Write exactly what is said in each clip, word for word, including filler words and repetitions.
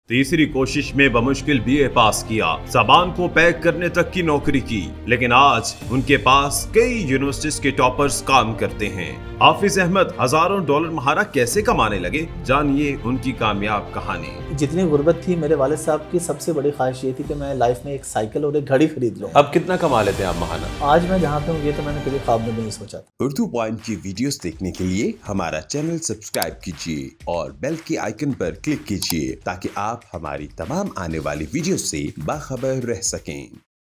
तीसरी कोशिश में बमुश्किल बीए पास किया, ज़बान को पैक करने तक की नौकरी की, लेकिन आज उनके पास कई यूनिवर्सिटीज के टॉपर्स काम करते हैं। हाफिज अहमद हजारों डॉलर महारा कैसे कमाने लगे, जानिए उनकी कामयाब कहानी। जितनी गुर्बत थी, मेरे वालिद साहब की सबसे बड़ी ख्वाहिश ये थी कि मैं लाइफ में एक साइकिल और एक घड़ी खरीद लूं। अब कितना कमा लेते हैं आप महाना? आज मैं जहाँ पे हूँ ये तो मैंने कभी ख्वाब में भी नहीं सोचा था। उर्दू पॉइंट की वीडियोस देखने के लिए हमारा चैनल सब्सक्राइब कीजिए और बेल के आइकन पर क्लिक कीजिए ताकि आप हमारी तमाम आने वाली वीडियो से बाखबर रह सकें।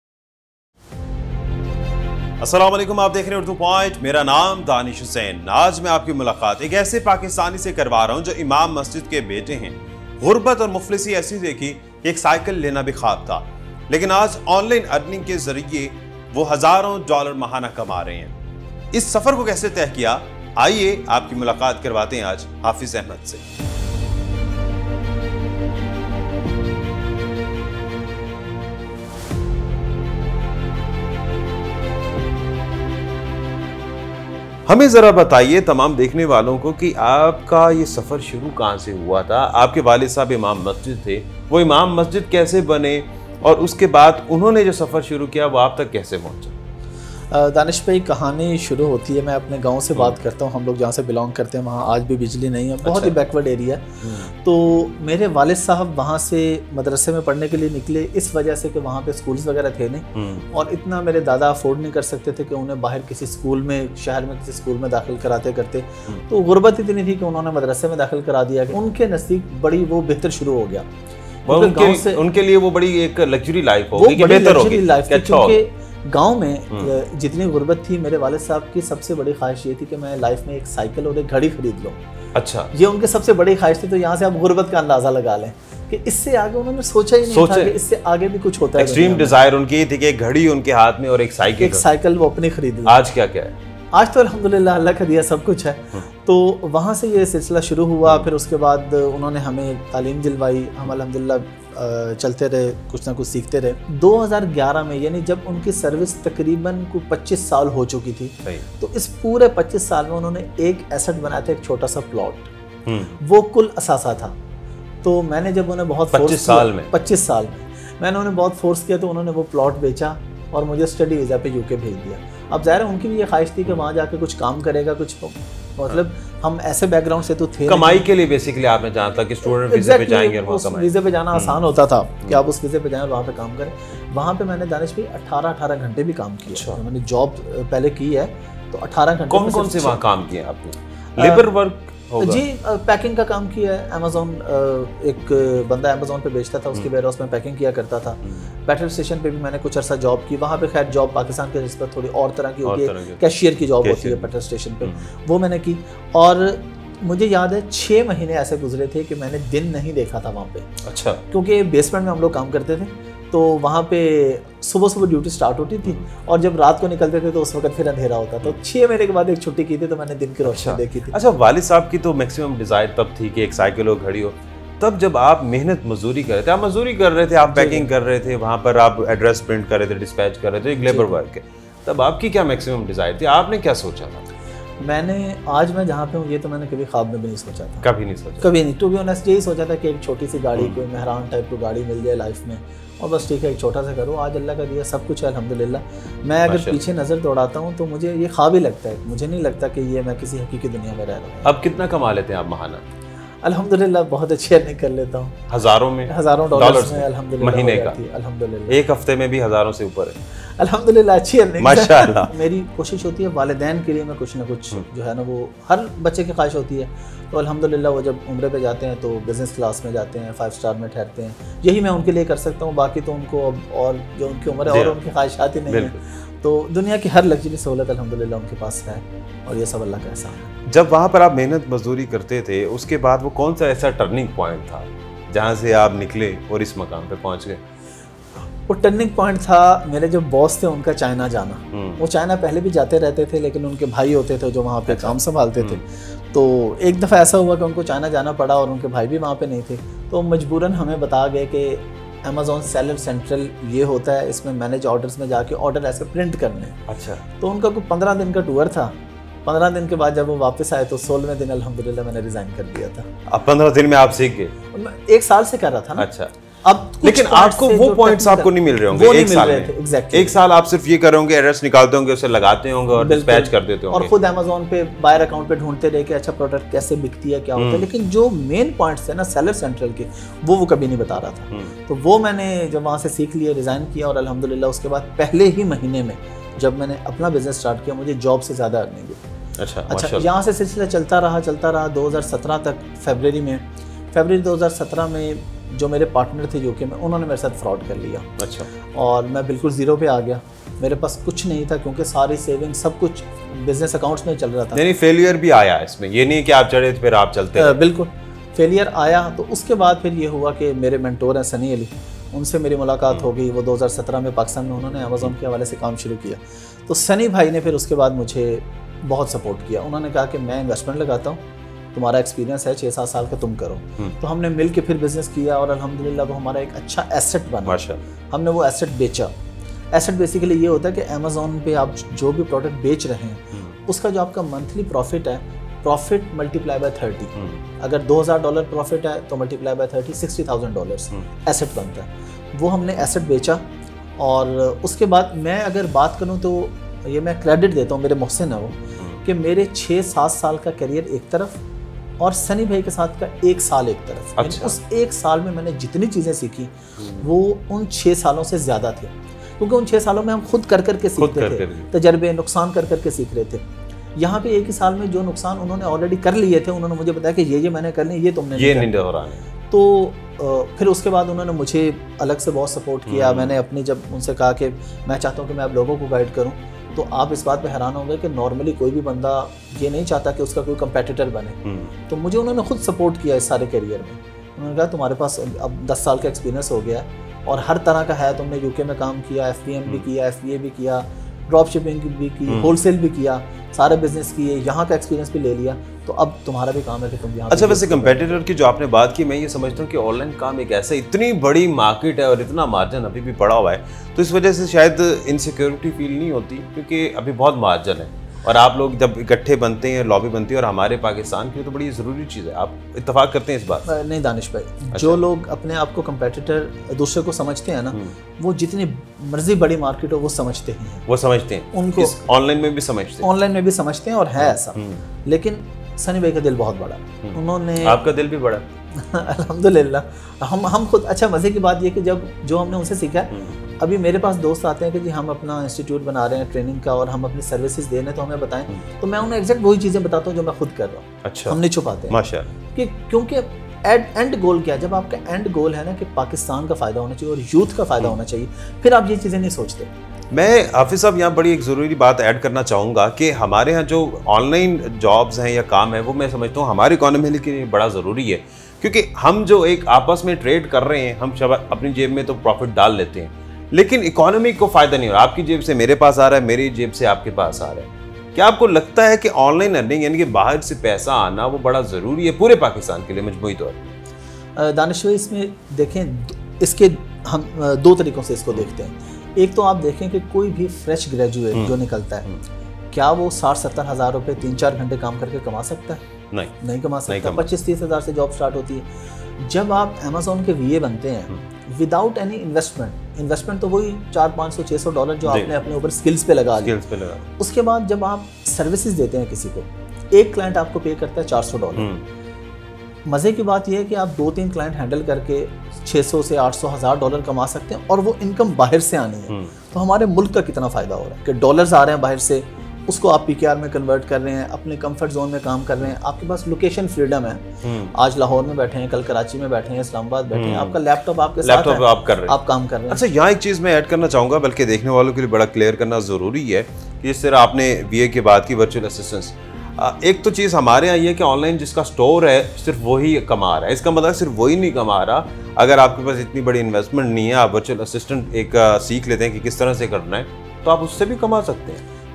अस्सलाम वालेकुम, आप देख रहे हैं उर्दू पॉइंट। मेरा नाम दानिश हुसैन। आज मैं आपकी मुलाकात एक ऐसे पाकिस्तानी से करवा रहा हूं जो इमाम मस्जिद के बेटे हैं। गुर्बत और मुफलिसी ऐसी देखी कि एक साइकिल लेना भी ख्वाब था, लेकिन आज ऑनलाइन अर्निंग के जरिए वो हजारों डॉलर महाना कमा रहे हैं। इस सफर को कैसे तय किया, आइए आपकी मुलाकात करवाते हैं आज हाफिज अहमद से। हमें जरा बताइए तमाम देखने वालों को कि आपका ये सफर शुरू कहाँ से हुआ था। आपके वालिद साहब इमाम मस्जिद थे, वो इमाम मस्जिद कैसे बने और उसके बाद उन्होंने जो सफर शुरू किया वो आप तक कैसे पहुंचा? दानिश भाई, कहानी शुरू होती है, मैं अपने गांव से बात करता हूं। हम लोग जहां से बिलोंग करते हैं वहां आज भी बिजली नहीं है, बहुत अच्छा। ही बैकवर्ड एरिया है। तो मेरे वालिद साहब वहां से मदरसे में पढ़ने के लिए निकले, इस वजह से कि वहां पे स्कूल्स वगैरह थे नहीं और इतना मेरे दादा अफोर्ड नहीं कर सकते थे कि उन्हें बाहर किसी स्कूल में, शहर में किसी स्कूल में दाखिल कराते करते। तो गुर्बत इतनी थी कि उन्होंने मदरसे में दाखिल करा दिया। उनके नज़दीक बड़ी वो बेहतर शुरू हो गया। उनके, से, उनके लिए वो बड़ी एक लग्जरी लाइफ हो गई, बेहतर हो गई। गांव में जितनी गुर्बत थी, मेरे वालिद साहब की सबसे बड़ी ख्वाहिश ये थी कि मैं लाइफ में एक साइकिल और एक घड़ी खरीद लूं। अच्छा, ये उनकी सबसे बड़ी ख्वाहिश थी। तो यहाँ से आप गुर्बत का अंदाजा लगा लें कि इससे आगे उन्होंने सोचा ही नहीं सोचे। था कि इससे आगे भी कुछ होता है। एक्सट्रीम डिजायर उनकी थी कि एक घड़ी उनके हाथ में और एक साइकिल एक साइकिल वो अपनी खरीद ली। आज क्या क्या है? आज तो अल्हम्दुलिल्लाह अल्लाह का दिया सब कुछ है। तो वहाँ से ये सिलसिला शुरू हुआ। फिर उसके बाद उन्होंने हमें तालीम दिलवाई, हम अल्हम्दुलिल्लाह चलते रहे, कुछ ना कुछ सीखते रहे। दो हज़ार ग्यारह में, यानी जब उनकी सर्विस तकरीबन को पच्चीस साल हो चुकी थी, तो इस पूरे पच्चीस साल में उन्होंने एक एसेट बनाया था, एक छोटा सा प्लॉट, वो कुल असासा था। तो मैंने जब उन्हें बहुत पच्चीस साल में पच्चीस साल में मैंने उन्हें बहुत फोर्स किया, तो उन्होंने वो प्लॉट बेचा और मुझे स्टडी वीज़ा पे यूके भेज दिया। अब ज़ाहिर है उनकी भी ये ख्वाहिश थी कि वहाँ जाके कुछ काम करेगा, कुछ मतलब हम ऐसे बैकग्राउंड से तो थे। कमाई के लिए बेसिकली आपने जाना था कि स्टूडेंट वीज़े पे जाएंगे और वहाँ कमाएंगे। वीज़े पे जाना आसान होता था कि आप उस वीज़े पे जाएं और वहाँ पे काम करें। वहाँ पे मैंने दानिश भाई अठारह अठारह घंटे भी काम किया। मैंने जॉब पहले की है, तो अठारह घंटे। कौन कौन से वहाँ काम किए आपने? लेबर वर्क जी, पैकिंग का काम किया है। अमेज़ॉन, एक बंदा अमेज़ॉन पे बेचता था, उसके वेयरहाउस में पैकिंग किया करता था। पेट्रोल स्टेशन पे भी मैंने कुछ अर्सा जॉब की। वहाँ पे खैर जॉब पाकिस्तान के निस्बत थोड़ी और तरह की होती है, कैशियर की जॉब होती है पेट्रोल स्टेशन पे, वो मैंने की। और मुझे याद है छः महीने ऐसे गुजरे थे कि मैंने दिन नहीं देखा था वहाँ पे। अच्छा। क्योंकि बेसमेंट में हम लोग काम करते थे, तो वहाँ पे सुबह सुबह ड्यूटी स्टार्ट होती थी और जब रात को निकलते थे तो उस वक्त फिर अंधेरा होता। तो छः महीने के बाद एक छुट्टी की थी, तो मैंने दिन की रोशनी देखी थी। अच्छा, वालिद साहब की तो मैक्सिमम डिजायर तब थी कि एक साइकिल हो, घड़ी हो। तब जब आप मेहनत मजदूरी कर रहे थे, आप मजदूरी कर रहे थे, आप पैकिंग कर रहे थे, वहाँ पर आप एड्रेस प्रिंट कर रहे थे, डिस्पैच कर रहे थे, एक लेबर वर्क है, तब आपकी क्या मैक्सिमम डिजायर थी? आपने क्या सोचा था? मैंने आज मैं जहाँ पे हूँ ये तो मैंने कभी ख्वाब में भी नहीं सोचा था। कभी नहीं सोचा? कभी नहीं। टू बी ऑनेस्ट यही सोचा था कि एक छोटी सी गाड़ी, कोई मेहरान टाइप की गाड़ी मिल जाए लाइफ में, और बस ठीक है एक छोटा सा करो। आज अल्लाह का दिया सब कुछ है अल्हम्दुलिल्लाह। मैं अगर पीछे नज़र दौड़ाता हूँ तो मुझे ये ख्वाब ही लगता है, मुझे नहीं लगता कि ये मैं किसी हकीकी दुनिया में रह रहा हूँ। अब कितना कमा लेते हैं आप महाना? अल्हम्दुलिल्लाह बहुत अच्छी अर्निंग कर लेता हूँ। हज़ारों में? हज़ारों डॉलर्स में अल्हम्दुलिल्लाह महीने का? अल्हम्दुलिल्लाह एक हफ्ते में भी हज़ारों से ऊपर है अल्हम्दुलिल्लाह, अच्छी अर्निंग माशाअल्लाह। मेरी कोशिश होती है वालिदैन के लिए मैं कुछ ना कुछ जो है ना, वो हर बच्चे की ख्वाहिश होती है। तो अल्हम्दुलिल्लाह वो जब उम्रे पे जाते हैं तो बिज़नेस क्लास में जाते हैं, फाइव स्टार में ठहरते हैं, यही मैं उनके लिए कर सकता हूँ। बाकी तो उनको अब और जो उनकी उम्र है और उनकी ख्वाहिशात ही नहीं है। तो दुनिया की हर लग्जरी सहूलत अल्हम्दुलिल्लाह उनके पास है और ये सब अल्लाह का एहसान है। जब वहाँ पर आप मेहनत मजदूरी करते थे, उसके बाद वो कौन सा ऐसा टर्निंग पॉइंट था जहाँ से आप निकले और इस मकाम पे पहुँच गए? वो टर्निंग पॉइंट था, मेरे जो बॉस थे उनका चाइना जाना। वो चाइना पहले भी जाते रहते थे, लेकिन उनके भाई होते थे जो वहाँ पे काम संभालते थे। तो एक दफ़ा ऐसा हुआ कि उनको चाइना जाना पड़ा और उनके भाई भी वहाँ पे नहीं थे। तो मजबूरन हमें बता गए कि अमेज़ॉन सेलर सेंट्रल ये होता है, इसमें मैनेज ऑर्डर्स में जाके ऑर्डर ऐसे प्रिंट करने। अच्छा। तो उनका कोई पंद्रह दिन का टूर था पंद्रह दिन के बाद जब वो वापस आए तो सोलहवें दिन अल्हम्दुलिल्लाह मैंने रिजाइन कर दिया था। अब पंद्रह दिन में आप सीख गए? एक साल से कर रहा था ना। अच्छा। अब लेकिन आपको वो पॉइंट्स आपको नहीं मिल रहे होंगे एक साल में। exactly. एक साल आप सिर्फ ये कर रहे होंगे, एड्रेस निकालते होंगे, उसे लगाते होंगे और डिस्पैच कर देते होंगे और खुद अमेज़न पे बायर अकाउंट पे ढूंढते रहे कि अच्छा प्रोडक्ट कैसे बिकती है, क्या होता है। लेकिन जो मेन पॉइंट्स थे ना सेलर सेंट्रल के, वो वो कभी नहीं बता रहा था। तो वो मैंने जब वहाँ से सीख लिया, रिजाइन किया और अल्हम्दुलिल्लाह उसके बाद पहले ही महीने में जब मैंने अपना बिजनेस स्टार्ट किया मुझे जॉब से ज़्यादा अर्निंग हुई। अच्छा अच्छा यहाँ से सिलसिला चलता रहा चलता रहा दो हज़ार सत्रह तक। फरवरी में फरवरी दो हज़ार सत्रह में जो मेरे पार्टनर थे यूके में, उन्होंने मेरे साथ फ्रॉड कर लिया। अच्छा। और मैं बिल्कुल ज़ीरो पे आ गया, मेरे पास कुछ नहीं था क्योंकि सारी सेविंग सब कुछ बिजनेस अकाउंट्स में चल रहा था। यानी फेलियर भी आया इसमें, ये नहीं कि आप चढ़े फिर आप चलते हैं। बिल्कुल फेलियर आया। तो उसके बाद फिर ये हुआ कि मेरे मेंटोर हैं सनी अली, उनसे मेरी मुलाकात हो गई। वो दो हज़ार सत्रह में पाकिस्तान में उन्होंने अमेज़न के हवाले से काम शुरू किया। तो सनी भाई ने फिर उसके बाद मुझे बहुत सपोर्ट किया। उन्होंने कहा कि मैं इन्वेस्टमेंट लगाता हूँ, तुम्हारा एक्सपीरियंस है छः सात साल का, तुम करो। तो हमने मिल के फिर बिजनेस किया और अल्हम्दुलिल्लाह वो हमारा एक अच्छा एसेट बना। माशाअल्लाह। हमने वो एसेट बेचा। एसेट बेसिकली ये होता है कि अमेज़न पे आप जो भी प्रोडक्ट बेच रहे हैं उसका जो आपका मंथली प्रॉफिट है, प्रॉफिट मल्टीप्लाई बाय थर्टी। अगर दो हज़ार डॉलर प्रॉफिट है तो multiply by thirty sixty thousand dollars asset बनता है। वो हमने एसेट बेचा। और उसके बाद मैं अगर बात करूँ तो ये मैं क्रेडिट देता हूँ मेरे मोहसिन है वो, कि मेरे छः सात साल का करियर एक तरफ और सनी भाई के साथ का एक साल एक तरफ। अच्छा। उस एक साल में मैंने जितनी चीज़ें सीखी वो उन छः सालों से ज़्यादा थे, क्योंकि उन छः सालों में हम खुद कर कर के सीखते थे, तजर्बे नुकसान कर कर के सीख रहे थे। यहाँ पे एक ही साल में जो नुकसान उन्होंने ऑलरेडी कर लिए थे, उन्होंने मुझे बताया कि ये ये मैंने कर लिए, ये तुमने ये नहीं हो रहा है। तो फिर उसके बाद उन्होंने मुझे अलग से बहुत सपोर्ट किया। मैंने अपनी जब उनसे कहा कि मैं चाहता हूँ कि मैं आप लोगों को गाइड करूँ, तो आप इस बात पे हैरान होंगे कि नॉर्मली कोई भी बंदा ये नहीं चाहता कि उसका कोई कंपेटिटर बने। तो मुझे उन्होंने खुद सपोर्ट किया इस सारे करियर में। उन्होंने कहा तुम्हारे पास अब दस साल का एक्सपीरियंस हो गया है और हर तरह का है, तुमने यूके में काम किया, एफ पी एम भी किया, एफ बी ए भी किया, ड्रॉप शिपिंग भी की, होलसेल भी किया, सारे बिजनेस किए, यहाँ का एक्सपीरियंस भी ले लिया, तो अब तुम्हारा भी काम है कि तुम यहाँ। अच्छा, वैसे कंपेटिटर की जो आपने बात की, मैं ये समझता हूँ कि ऑनलाइन काम एक ऐसा इतनी बड़ी मार्केट है और इतना मार्जिन अभी भी पड़ा हुआ है, तो इस वजह से शायद इनसिक्योरिटी फील नहीं होती, क्योंकि अभी बहुत मार्जिन है। और आप लोग जब इकट्ठे बनते हैं, लॉबी बनती है, और हमारे पाकिस्तान की तो बड़ी ज़रूरी चीज़ है। आप इत्तेफाक करते हैं इस बात? नहीं दानिश भाई, अच्छा। जो लोग अपने आप को कंपेटिटर दूसरे को समझते हैं ना, वो जितनी मर्जी बड़ी मार्केट हो वो समझते ही हैं। वो समझते हैं उनको, ऑनलाइन में भी समझते हैं, ऑनलाइन में भी समझते हैं और है ऐसा। लेकिन सनी भाई का दिल बहुत बड़ा, उन्होंने। आपका दिल भी बड़ा? अल्हम्दुलिल्लाह। हम हम खुद, अच्छा मज़े की बात ये कि जब जो हमने उनसे सीखा, अभी मेरे पास दोस्त आते हैं कि जी हम अपना इंस्टीट्यूट बना रहे हैं ट्रेनिंग का और हम अपनी सर्विसेज दे रहे हैं, तो हमें बताएं, तो मैं उन्हें एग्जैक्ट वही चीज़ें बताता हूँ जो मैं खुद कर रहा हूँ। अच्छा। हम नहीं छुपाते हैं माशाअल्लाह, कि क्योंकि एंड एंड गोल क्या है, जब आपका एंड गोल है ना कि पाकिस्तान का फ़ायदा होना चाहिए और यूथ का फ़ायदा होना चाहिए, फिर आप ये चीज़ें नहीं सोचते। मैं हाफिज़ साहब यहाँ बड़ी एक ज़रूरी बात ऐड करना चाहूँगा कि हमारे यहाँ जो ऑनलाइन जॉब्स हैं या काम है, वो मैं समझता हूँ हमारी इकोनॉमी के लिए बड़ा ज़रूरी है, क्योंकि हम जो एक आपस में ट्रेड कर रहे हैं, हम शब अपनी जेब में तो प्रॉफिट डाल लेते हैं, लेकिन इकोनॉमी को फ़ायदा नहीं हो रहा। आपकी जेब से मेरे पास आ रहा है, मेरी जेब से आपके पास आ रहा है। क्या आपको लगता है कि ऑनलाइन अर्निंग यानी कि बाहर से पैसा आना वो बड़ा ज़रूरी है पूरे पाकिस्तान के लिए मजमूई तौर पर? दानिश भाई, इसमें देखें, इसके हम दो तरीक़ों से इसको देखते हैं। एक तो आप देखें कि कोई भी फ्रेश ग्रेजुएट जो निकलता है, क्या वो साठ सत्तर हज़ार रुपये तीन चार घंटे काम करके कमा सकता है? नहीं, नहीं कमा सकता। पच्चीस तीस हज़ार से जॉब स्टार्ट होती है। जब आप अमेज़न के वीए बनते हैं विदाउट एनी इन्वेस्टमेंट, इन्वेस्टमेंट तो वही चार पाँच सौ छः सौ डॉलर जो आपने अपने ऊपर स्किल्स पे लगा लिया, पे लगा। उसके बाद जब आप सर्विसेज देते हैं किसी को, एक क्लाइंट आपको पे करता है चार सौ डॉलर। मज़े की बात यह है कि आप दो तीन क्लाइंट हैंडल करके छः सौ से आठ सौ हज़ार डॉलर कमा सकते हैं, और वो इनकम बाहर से आनी है। तो हमारे मुल्क का कितना फ़ायदा हो रहा है कि डॉलर्स आ रहे हैं बाहर से, उसको आप पीकेआर में कन्वर्ट कर रहे हैं, अपने कंफर्ट जोन में काम कर रहे हैं, आपके पास लोकेशन फ्रीडम है। आज लाहौर में बैठे हैं, कल कराची में बैठे हैं, इस्लामाबाद बैठे हैं, आपका लैपटॉप आपके साथ है, आप कर रहे हैं, आप काम कर रहे हैं। अच्छा, यहाँ एक चीज़ मैं ऐड करना चाहूँगा, बल्कि देखने वालों के लिए बड़ा क्लियर करना ज़रूरी है कि जिस तरह आपने वीए की बात की, वर्चुअल असिस्टेंस, एक तो चीज़ हमारे यहाँ ये कि ऑनलाइन जिसका स्टोर है सिर्फ वही कमा रहा है। इसका मतलब सिर्फ वही नहीं कमा रहा, अगर आपके पास इतनी बड़ी इन्वेस्टमेंट नहीं है, आप वर्चुअल असिस्टेंट एक सीख लेते हैं कि किस तरह से करना है, तो आप उससे भी कमा सकते हैं।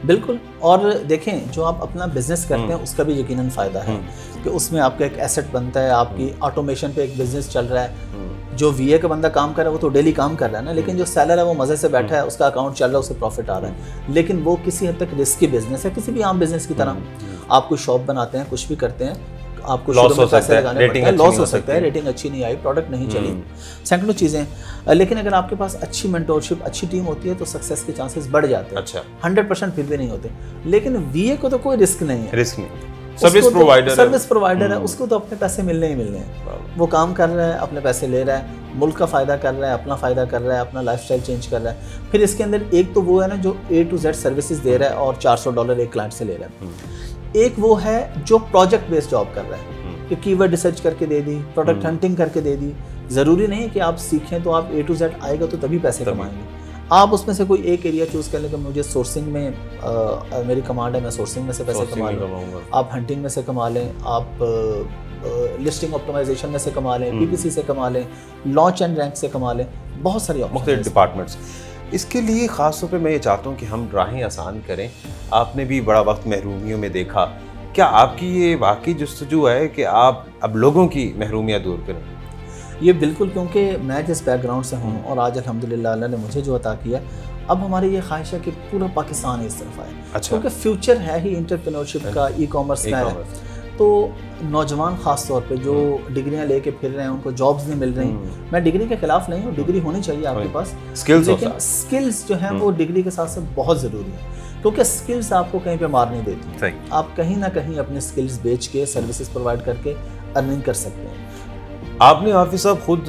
बिल्कुल। और देखें, जो आप अपना बिजनेस करते हैं उसका भी यकीनन फ़ायदा है कि उसमें आपका एक एसेट बनता है, आपकी ऑटोमेशन पे एक बिजनेस चल रहा है। जो वीए का बंदा काम कर रहा है वो तो डेली काम कर रहा है ना, लेकिन जो सेलर है वो मज़े से बैठा है, उसका अकाउंट चल रहा है, उसे प्रॉफिट आ रहा है। लेकिन वो किसी हद तक रिस्की बिजनेस है, किसी भी आम बिजनेस की तरह। आप कोई शॉप बनाते हैं, कुछ भी करते हैं, आपको शुरू में पैसे लगाने पड़ते हैं, लॉस हो सकता है, रेटिंग अच्छी नहीं आई, प्रोडक्ट नहीं चली, सैकड़ों चीज़ें। लेकिन अगर आपके पास अच्छी मेंटोरशिप, अच्छी टीम होती है तो सक्सेस के चांसेस बढ़ जाते हैं। अच्छा, हंड्रेड परसेंट फिर भी नहीं होते। लेकिन वीए को तो कोई रिस्क नहीं है, रिस्क नहीं, सर्विस प्रोवाइडर सर्विस प्रोवाइडर है, उसको तो अपने पैसे मिलने ही मिलने हैं। वो काम कर रहा है, अपने पैसे ले रहा है, मुल्क का फ़ायदा कर रहा है, अपना फ़ायदा कर रहा है, अपना लाइफस्टाइल चेंज कर रहा है। फिर इसके अंदर एक तो वो है ना जो ए टू जेड सर्विसेज दे रहा है और चार सौ डॉलर एक क्लाइंट से ले रहा है। एक वो है जो प्रोजेक्ट बेस्ड जॉब कर रहा है कि कीवर्ड रिसर्च करके दे दी, प्रोडक्ट हंटिंग करके दे दी। ज़रूरी नहीं कि आप सीखें तो आप ए टू जेड आएगा तो तभी पैसे कमाएंगे। आप उसमें से कोई एक एरिया चूज़ कर लें कि मुझे सोर्सिंग में आ, मेरी कमांड है, मैं सोर्सिंग में से पैसे कमा लूँ। आप हंटिंग में से कमा लें, आप लिस्टिंग ऑप्टिमाइजेशन में से कमा लें, पीपीसी से कमा लें, लॉन्च एंड रैंक से कमा लें, बहुत सारी मुख्तलिफ डिपार्टमेंट्स। इसके लिए ख़ास तौर पे मैं ये चाहता हूँ कि हम राहें आसान करें। आपने भी बड़ा वक्त महरूमियों में देखा, क्या आपकी ये वाकई जस्तजू है कि आप अब लोगों की महरूमियाँ दूर करें? ये बिल्कुल, क्योंकि मैं जिस बैकग्राउंड से हूँ और आज अल्हम्दुलिल्लाह अल्लाह ने मुझे जो अता किया, अब हमारी ये ख्वाहिश है कि पूरा पाकिस्तान इस तरफ आए। अच्छा। क्योंकि फ्यूचर है ही इंटरप्रेन्योरशिप का, ई कॉमर्स का है। तो नौजवान ख़ास तौर पे जो डिग्रियां लेके फिर रहे हैं, उनको जॉब्स नहीं मिल रही। मैं डिग्री के खिलाफ नहीं हूँ, डिग्री होनी चाहिए आपके पास, स्किल्स, लेकिन स्किल्स जो हैं वो डिग्री के साथ साथ बहुत ज़रूरी है, क्योंकि स्किल्स आपको कहीं पे मार नहीं देती। आप कहीं ना कहीं अपने स्किल्स बेच के, सर्विसेज प्रोवाइड करके अर्निंग कर सकते हैं। आपने हाफिज़ साहब खुद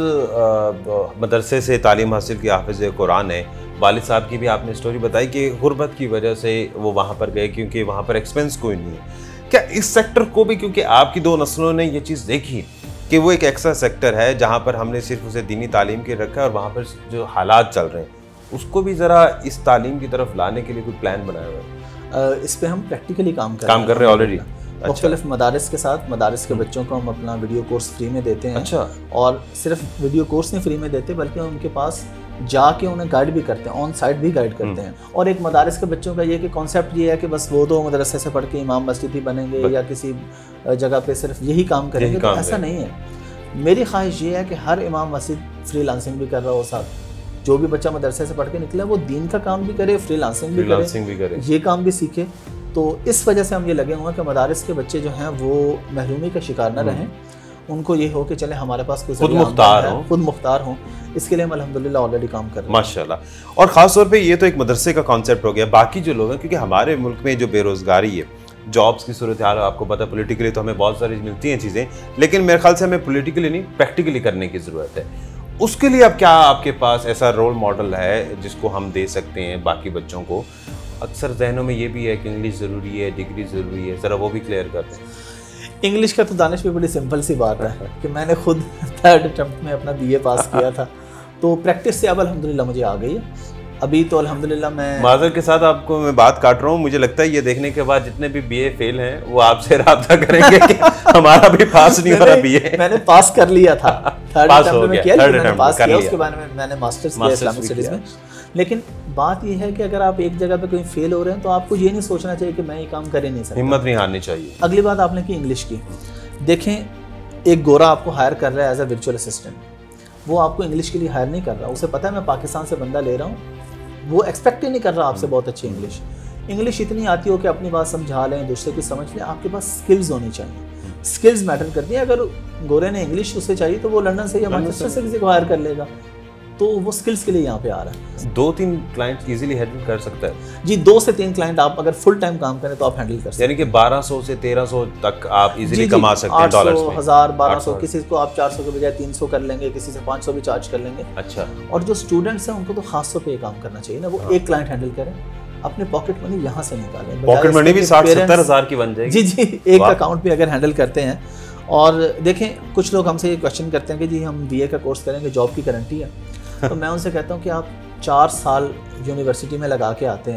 मदरसे से तालीम हासिल की, हाफिज़ कुरान है। वालिद साहब की भी आपने स्टोरी बताई कि गुर्बत की वजह से वो वहाँ पर गए क्योंकि वहाँ पर एक्सपेंस कोई नहीं है। क्या इस सेक्टर को भी, क्योंकि आपकी दो नस्लों ने ये चीज़ देखी कि वो एक ऐसा सेक्टर है जहाँ पर हमने सिर्फ उसे दीनी तालीम के रखा है और वहाँ पर जो हालात चल रहे हैं उसको भी ज़रा इस तालीम की तरफ लाने के लिए कोई प्लान बनाया हुआ है? इस पर हम प्रैक्टिकली काम कर काम कर रहे हैं ऑलरेडी। मुख्तलिफ मदारिस के साथ, मदारिस के बच्चों को हम अपना वीडियो कोर्स फ्री में देते हैं। अच्छा। और सिर्फ वीडियो कोर्स नहीं फ्री में देते, बल्कि उनके पास जाके उन्हें गाइड भी करते हैं, ऑन साइट भी गाइड करते हैं। और एक मदारिस के बच्चों का ये कि कॉन्सेप्ट ये है कि बस वो तो मदरसे से पढ़ के इमाम मस्जिद ही बनेंगे या किसी जगह पे सिर्फ यही काम करेंगे, तो ऐसा नहीं है। मेरी ख्वाहिश ये है कि हर इमाम मस्जिद फ्रीलांसिंग भी कर रहा हो, साथ जो भी बच्चा मदरसे से पढ़ के निकला वो दीन का काम भी करे, फ्रीलांसिंग भी करे, ये काम भी सीखे। तो इस वजह से हम ये लगे हुए हैं कि मदारिस के बच्चे जो हैं वो महरूमी का शिकार न रहें, उनको ये हो कि चले हमारे पास कोई खुद मुख्तार हो, खुद मुख्तार हों। इसके लिए हम अल्हम्दुलिल्लाह ऑलरेडी काम कर रहे हैं माशाल्लाह। और ख़ास तौर पे ये तो एक मदरसे का कॉन्सेप्ट हो गया। बाकी जो लोग हैं, क्योंकि हमारे मुल्क में जो बेरोज़गारी है, जॉब्स की सूरत हाल आपको पता, पॉलिटिकली तो हमें बहुत सारी मिलती हैं चीज़ें, लेकिन मेरे ख्याल से हमें पॉलिटिकली नहीं प्रैक्टिकली करने की ज़रूरत है। उसके लिए अब क्या आपके पास ऐसा रोल मॉडल है जिसको हम दे सकते हैं बाकी बच्चों को? अक्सर जहनों में ये भी है कि इंग्लिश ज़रूरी है, डिग्री ज़रूरी है, ज़रा वो भी क्लियर कर दें। इंग्लिश का तो दानिश पे बड़ी सिंपल सी बात है कि मैंने खुद थर्ड अटेम्प्ट में अपना बीए पास किया था, तो प्रैक्टिस से अब अल्हम्दुलिल्लाह मुझे आ गई है। अभी तो अल्हम्दुलिल्लाह मैं माज़र के साथ आपको मैं बात काट रहा हूँ, मुझे लगता है ये देखने के बाद जितने भी बीए फेल हैं वो आपसे राब्ता करेंगे कि हमारा भी पास नहीं हो रहा बीए। मैंने पास कर लिया था, थर्ड अटेम्प्ट में किया, थर्ड मैंने पास किया, उसके बाद में मैंने मास्टर्स किया इस्लामिक स्टडीज़ में। लेकिन बात यह है कि अगर आप एक जगह पे कहीं फेल हो रहे हैं तो आपको ये नहीं सोचना चाहिए कि मैं ये काम कर ही नहीं सकता, हिम्मत नहीं हारनी चाहिए। अगली बात आपने की इंग्लिश की, देखें एक गोरा आपको हायर कर रहा है एज अ वर्चुअल असिस्टेंट, वो आपको इंग्लिश के लिए हायर नहीं कर रहा, उसे पता है मैं पाकिस्तान से बंदा ले रहा हूँ, वो एक्सपेक्ट ही नहीं कर रहा आपसे बहुत अच्छी इंग्लिश इंग्लिश इतनी आती हो कि अपनी बात समझा लें, दूसरे की समझ लें। आपके पास स्किल्स होनी चाहिए, स्किल्स मैटर करती हैं। अगर गोरे ने इंग्लिश उसे चाहिए तो वो लंदन से या मैनचेस्टर से किसी को हायर कर लेगा, तो वो स्किल्स के लिए यहाँ पे आ रहा है। दो तीन क्लाइंट इजीली हैंडल कर सकता है जी, दो से तीन क्लाइंट आप अगर फुल टाइम काम करें तो आप हैंडल कर सकते हैं, यानी कि बारह सौ से तेरह सौ तक आप इजीली कमा सकते हैं डॉलर्स में। हजार बारह सौ, किसी को आप चार सौ के बजाय तीन सौ कर लेंगे, किसी से पाँच सौ भी चार्ज कर लेंगे। अच्छा। और जो स्टूडेंट्स हैं उनको तो खास तौर पे ये काम करना चाहिए ना, वो एक क्लाइंट हैंडल करें, अपने पॉकेट मनी यहाँ से निकालें, पॉकेट मनी भी साठ सत्तर हजार की बन जाएगी। जी जी, एक अकाउंट भी अगर हैंडल करते हैं। और देखें कुछ लोग हमसे ये क्वेश्चन करते हैं कि जी हम बीए का कोर्स करेंगे, जॉब की गारंटी है? तो मैं उनसे कहता हूँ कि आप चार साल यूनिवर्सिटी में लगा के आते हैं,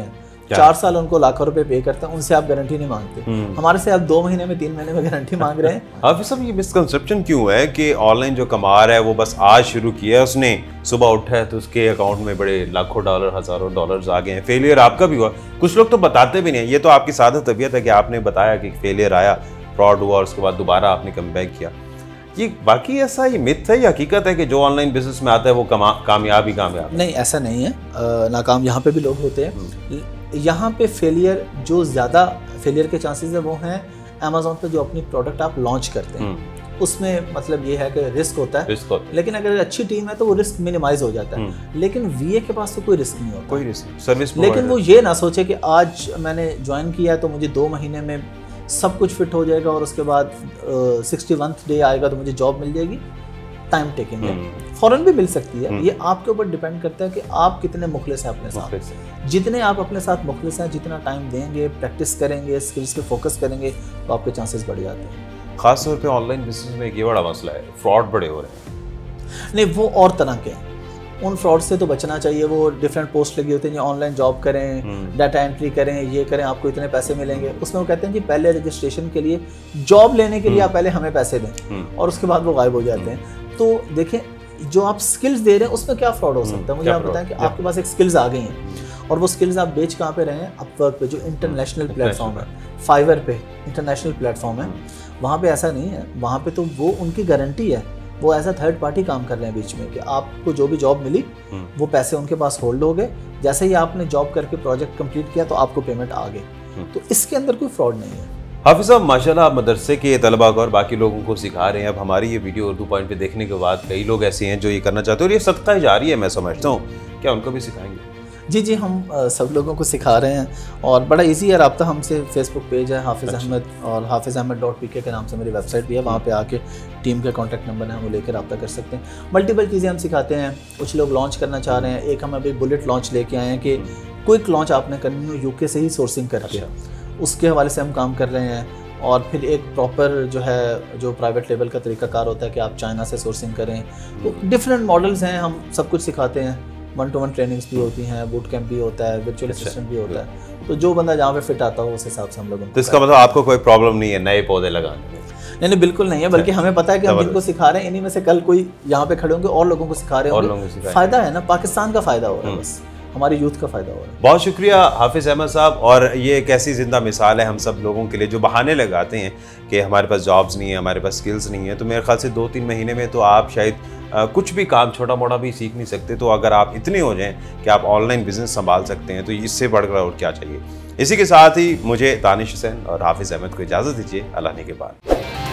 चार साल उनको लाखों रुपए पे करते हैं, उनसे आप गारंटी नहीं मांगते। हमारे से आप दो महीने में तीन महीने में गारंटी मांग रहे हैं। हाफिज साहब, ये मिसकंसेप्शन क्यों है कि ऑनलाइन जो कमा रहा है वो बस आज शुरू किया है, उसने सुबह उठा है तो उसके अकाउंट में बड़े लाखों डॉलर हजारों डॉलर्स आ गए हैं, फेलियर आपका भी हुआ। कुछ लोग तो बताते भी नहीं, ये तो आपकी सादा तबीयत है कि आपने बताया कि फेलियर आया, फ्रॉड हुआ और उसके बाद दोबारा आपने कम बैक किया। ये बाकी ऐसा ये मिथ है या हकीकत है कि जो ऑनलाइन बिजनेस में आता है वो कमा कामयाब ही कामयाब? नहीं, ऐसा नहीं है। नाकाम यहाँ पे भी लोग होते हैं। यहाँ पे फेलियर, जो ज़्यादा फेलियर के चांसेस है वो हैं अमेज़ॉन पे जो अपनी प्रोडक्ट आप लॉन्च करते हैं, उसमें मतलब ये है कि रिस्क होता है, रिस्क होता है। लेकिन अगर अच्छी टीम है तो वो रिस्क मिनिमाइज हो जाता है। लेकिन वीए के पास तो कोई रिस्क नहीं होता, कोई रिस्क सर्विस। लेकिन वो ये ना सोचे कि आज मैंने ज्वाइन किया है तो मुझे दो महीने में सब कुछ फिट हो जाएगा और उसके बाद सिक्सटी वन्थ डे आएगा तो मुझे जॉब मिल जाएगी। टाइम टेकिंग है, फौरन भी मिल सकती है। ये आपके ऊपर डिपेंड करता है कि आप कितने मुखलिस हैं अपने साथ। जितने आप अपने साथ मुखलिस हैं, जितना टाइम देंगे, प्रैक्टिस करेंगे, स्किल्स पे फोकस करेंगे, तो आपके चांसेस बढ़ जाते हैं। खास तौर पे ऑनलाइन बिजनेस में एक ये बड़ा मसला है, फ्रॉड बड़े हो रहे हैं। नहीं, वो और तरह के हैं, उन फ्रॉड से तो बचना चाहिए। वो डिफरेंट पोस्ट लगी होती हैं, ऑनलाइन जॉब करें, डाटा एंट्री करें, ये करें, आपको इतने पैसे मिलेंगे। उसमें वो कहते हैं कि पहले रजिस्ट्रेशन के लिए, जॉब लेने के लिए आप पहले हमें पैसे दें, और उसके बाद वो गायब हो जाते हैं। तो देखें, जो आप स्किल्स दे रहे हैं उसमें क्या फ्रॉड हो सकता है? मुझे आप बताएं कि आपके पास एक स्किल्स आ गई हैं और वो स्किल्स आप बेच कहाँ पे रहे हैं? अपवर्क पे, जो इंटरनेशनल प्लेटफॉर्म है, फाइवर पे इंटरनेशनल प्लेटफॉर्म है। वहाँ पे ऐसा नहीं है, वहाँ पे तो वो उनकी गारंटी है, वो एज अ थर्ड पार्टी काम कर रहे हैं बीच में, कि आपको जो भी जॉब मिली वो पैसे उनके पास होल्ड हो गए। जैसे ही आपने जॉब करके प्रोजेक्ट कंप्लीट किया तो आपको पेमेंट आ गई। तो इसके अंदर कोई फ्रॉड नहीं है। हाफिज साहब, माशाल्लाह आप मदरसे के तलबा को और बाकी लोगों को सिखा रहे हैं। अब हमारी ये वीडियो उर्दू पॉइंट पे देखने के बाद कई लोग ऐसे हैं जो ये करना चाहते हैं और ये सदका जारी है, मैं समझता हूँ। क्या उनको भी सिखाएंगे? जी जी, हम आ, सब लोगों को सिखा रहे हैं और बड़ा इजी है रब्ता हमसे। फेसबुक पेज है हाफिज़ अहमद, और हाफिज़ अहमद डॉट पी के के नाम से मेरी वेबसाइट भी है, वहाँ पे आके टीम के कॉन्टैक्ट नंबर है, वो लेकर रब्ता कर सकते हैं। मल्टीपल चीज़ें हम सिखाते हैं। कुछ लोग लॉन्च करना चाह रहे हैं, एक हम अभी बुलेट लॉन्च लेके आए हैं कि क्विक लॉन्च आपने करनी हो यूके से ही सोर्सिंग करके, उसके हवाले से हम काम कर रहे हैं। और फिर एक प्रॉपर जो है, जो प्राइवेट लेवल का तरीकाकार होता है कि आप चाइना से सोर्सिंग करें। तो डिफरेंट मॉडल्स हैं, हम सब कुछ सिखाते हैं। वन टू वन ट्रेनिंग्स भी होती हैं, बूट कैंप भी होता है, वर्चुअल असिस्टेंट भी होता है। तो जो बंदा जहाँ पे फिट आता हो उस हिसाब से हम लोग। तो इसका मतलब आपको कोई प्रॉब्लम नहीं है नए पौधे लगाने में? नहीं नहीं, बिल्कुल नहीं है, बल्कि हमें पता है कि हम जिनको सिखा रहे हैं इन्हीं में से कल कोई यहाँ पे खड़े होंगे और लोगों को सिखा रहे होंगे। फायदा है ना, पाकिस्तान का फायदा हो रहा है, बस हमारी यूथ का फायदा हो रहा है। बहुत शुक्रिया हाफिज़ अहमद साहब। और ये एक ऐसी जिंदा मिसाल है हम सब लोगों के लिए जो बहाने लगाते हैं कि हमारे पास जॉब्स नहीं है, हमारे पास स्किल्स नहीं है। तो मेरे ख्याल से दो तीन महीने में तो आप शायद आ, कुछ भी काम छोटा मोटा भी सीख नहीं सकते। तो अगर आप इतने हो जाएं कि आप ऑनलाइन बिजनेस संभाल सकते हैं तो इससे बढ़कर और क्या चाहिए। इसी के साथ ही मुझे दानिश हुसैन और हाफिज़ अहमद को इजाज़त दीजिए। अल्लाह ने के बाद।